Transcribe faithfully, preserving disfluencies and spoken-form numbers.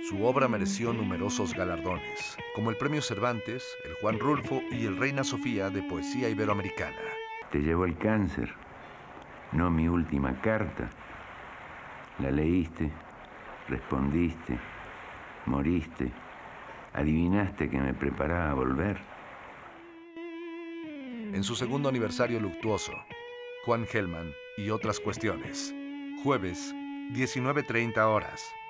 Su obra mereció numerosos galardones, como el Premio Cervantes, el Juan Rulfo y el Reina Sofía de Poesía Iberoamericana. Te llevó el cáncer, no mi última carta. La leíste, respondiste, moriste, adivinaste que me preparaba a volver. En su segundo aniversario luctuoso, Juan Gelman y otras cuestiones. Jueves, diecinueve treinta horas.